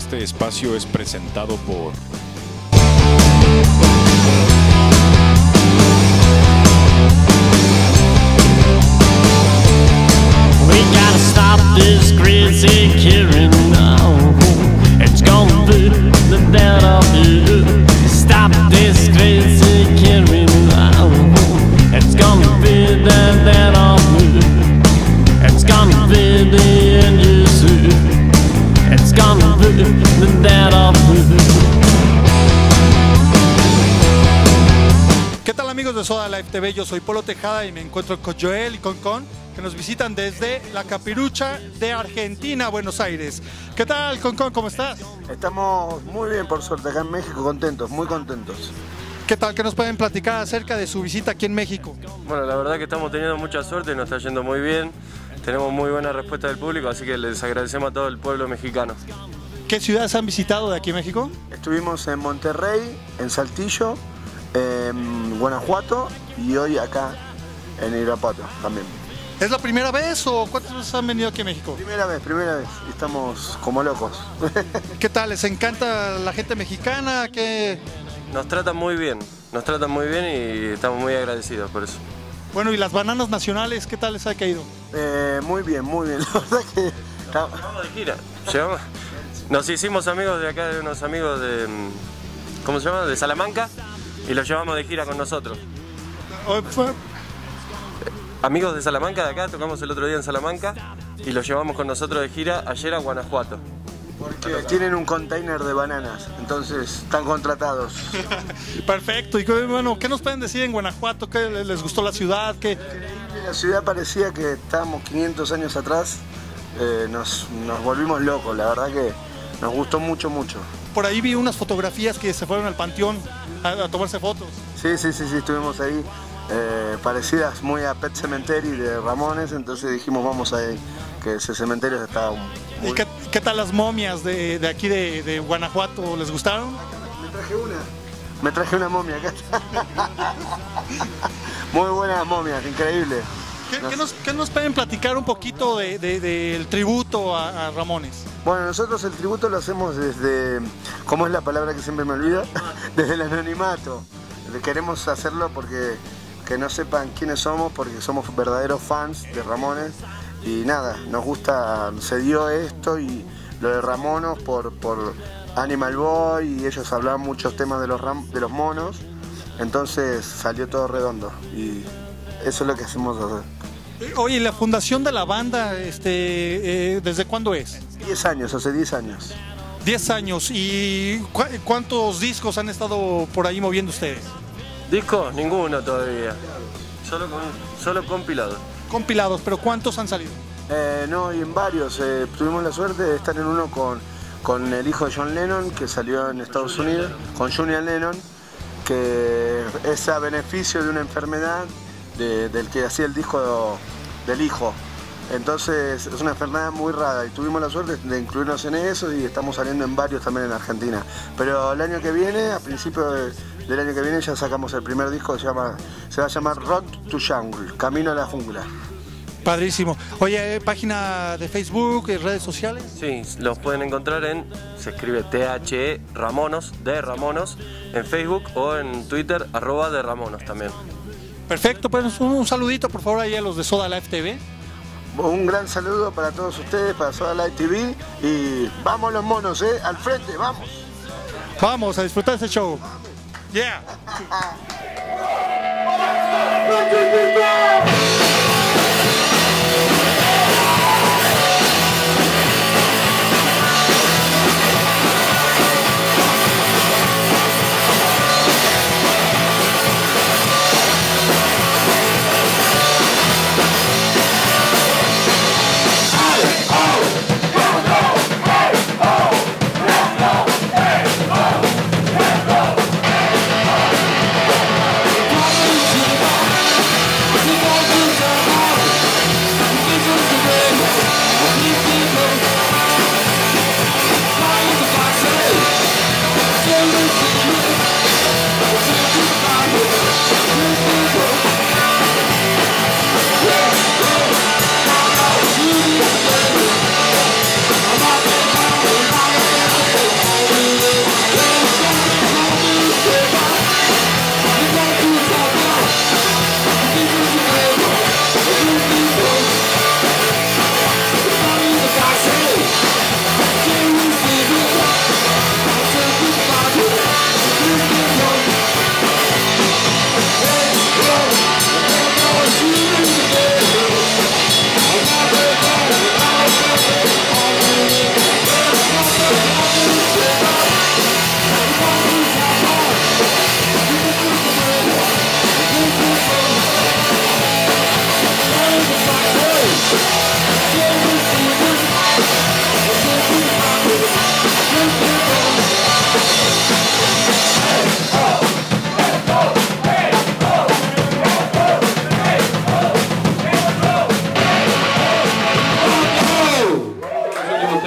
Este espacio es presentado por... We gotta stop this crazy killing now. It's gonna be the death of you. Stop this crazy killing now. It's gonna be the death of you. It's gonna be the end you see. It's gonna be the death of you. ¿Qué tal, amigos de Soda Live TV? Yo soy Polo Tejada y me encuentro con Joel y con que nos visitan desde La Capirucha de Argentina, Buenos Aires. ¿Qué tal, Concon? ¿Cómo estás? Estamos muy bien, por suerte, acá en México, contentos, muy contentos. ¿Qué tal? ¿Qué nos pueden platicar acerca de su visita aquí en México? Bueno, la verdad que estamos teniendo mucha suerte, nos está yendo muy bien, tenemos muy buena respuesta del público, así que les agradecemos a todo el pueblo mexicano. ¿Qué ciudades han visitado de aquí en México? Estuvimos en Monterrey, en Saltillo, en Guanajuato y hoy acá en Irapuato también. ¿Es la primera vez o cuántas veces han venido aquí a México? Primera vez, estamos como locos. ¿Qué tal? ¿Les encanta la gente mexicana? ¿Qué... Nos tratan muy bien y estamos muy agradecidos por eso. Bueno, ¿y las bananas nacionales qué tal les ha caído? Muy bien, la verdad que... Vamos de gira, nos hicimos amigos de acá, de unos amigos de... ¿Cómo se llama? De Salamanca, y los llevamos de gira con nosotros. Amigos de Salamanca de acá, tocamos el otro día en Salamanca y los llevamos con nosotros de gira ayer a Guanajuato. Porque tienen un container de bananas, entonces están contratados. Perfecto. Y bueno, ¿qué nos pueden decir en Guanajuato? ¿Qué les gustó la ciudad? ¿Qué... La ciudad parecía que estábamos 500 años atrás, nos volvimos locos, la verdad que nos gustó mucho. Por ahí vi unas fotografías que se fueron al panteón a tomarse fotos. Sí, estuvimos ahí. Parecidas muy a Pet Cemetery de Ramones, entonces dijimos vamos a ir, que ese cementerio estaba muy... ¿Y qué tal las momias de aquí de Guanajuato? ¿Les gustaron? Me traje una momia acá. Muy buenas momias, increíble. ¿Qué nos pueden platicar un poquito del tributo a Ramones? Bueno, nosotros el tributo lo hacemos desde, ¿cómo es la palabra que siempre me olvida? Desde el anonimato. Queremos hacerlo porque que no sepan quiénes somos, porque somos verdaderos fans de Ramones y nada, nos gusta, se dio esto y lo de Ramones por Animal Boy y ellos hablaban muchos temas de los monos, entonces salió todo redondo y eso es lo que hacemos hacer. Oye, ¿la fundación de la banda desde cuándo es? 10 años, hace 10 años. 10 años. ¿Y cuántos discos han estado por ahí moviendo ustedes? ¿Discos? Ninguno todavía. Solo compilados. Compilados, pero ¿cuántos han salido? No, y en varios. Tuvimos la suerte de estar en uno con el hijo de John Lennon, que salió en Estados Unidos, con Julian Lennon, que es a beneficio de una enfermedad del que hacía el disco del hijo. Entonces es una enfermedad muy rara y tuvimos la suerte de incluirnos en eso y estamos saliendo en varios también en Argentina. Pero el año que viene, a principios del año que viene, ya sacamos el primer disco que se va a llamar Road to Jungle, Camino a la Jungla. Padrísimo. Oye, ¿página de Facebook y redes sociales? Sí, los pueden encontrar se escribe THE Ramonos, de Ramonos, en Facebook o en Twitter, @de Ramonos también. Perfecto, pues un saludito por favor ahí a los de Soda Live TV. Un gran saludo para todos ustedes, para Soda Live TV y vamos los monos, al frente, vamos. Vamos a disfrutar este show. Yeah.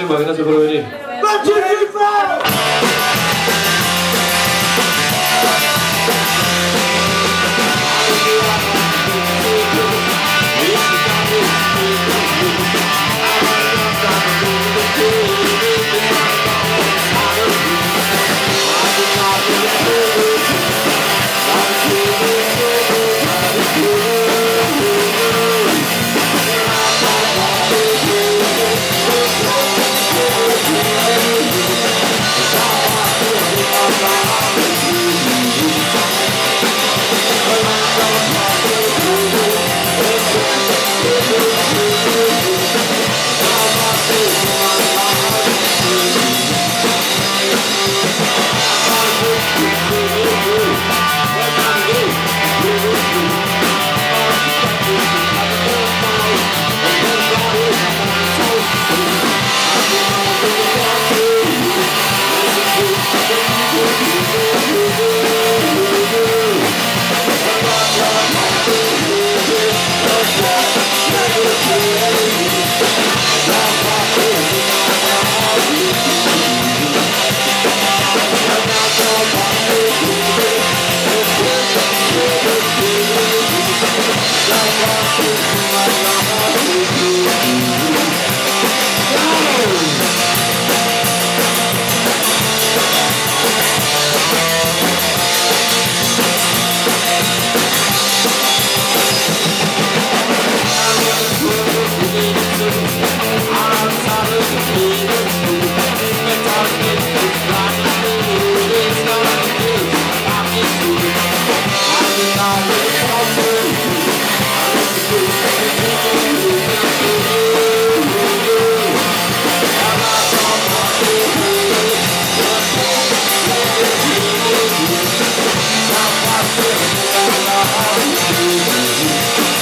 Chumba, que no se puede venir.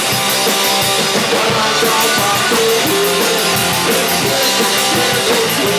We'll be right back.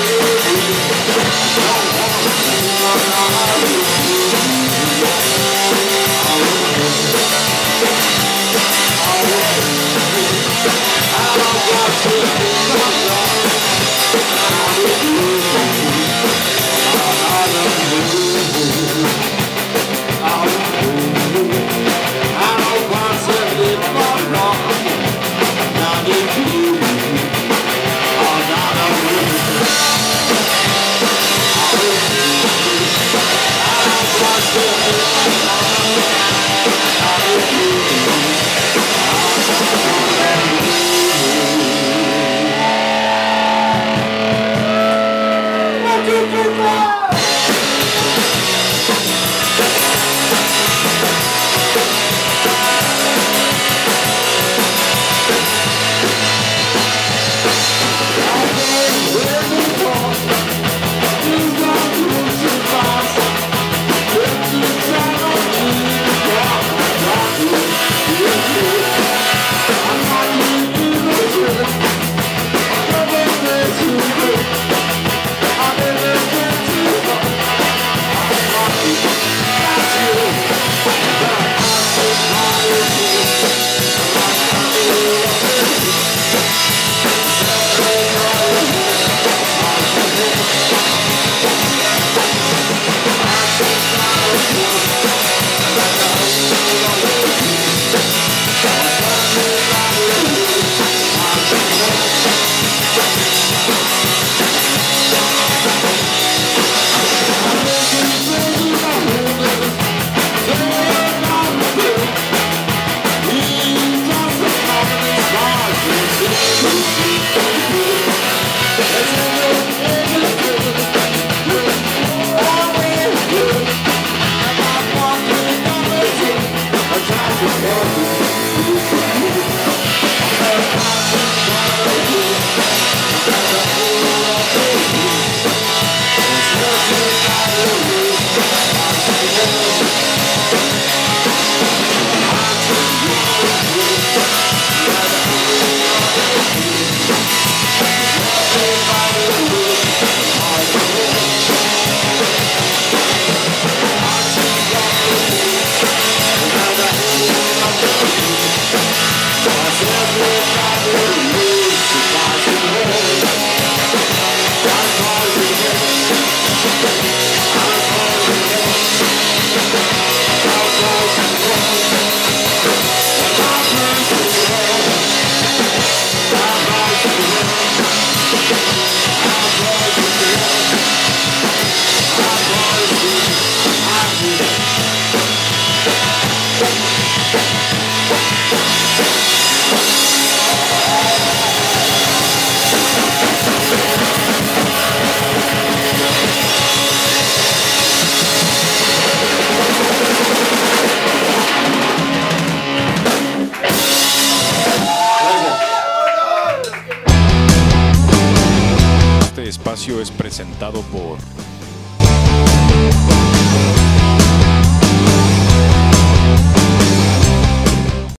espacio es presentado por